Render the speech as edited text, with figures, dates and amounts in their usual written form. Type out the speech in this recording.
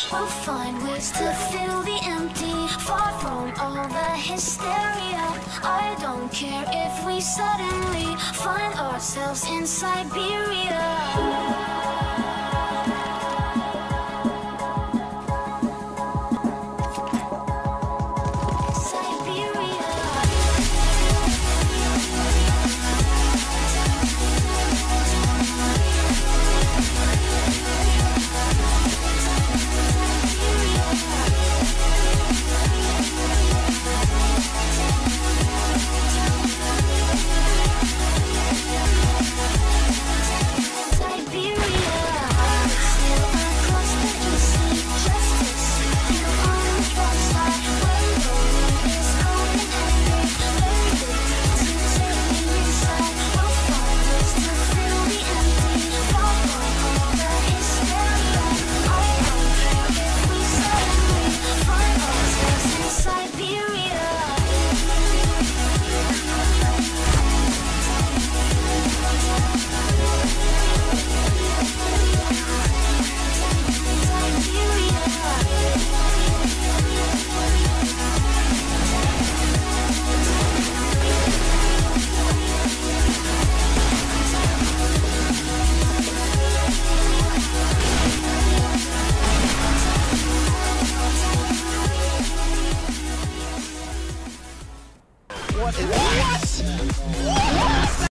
We'll find ways to fill the empty, far from all the hysteria. I don't care if we suddenly find ourselves in Siberia.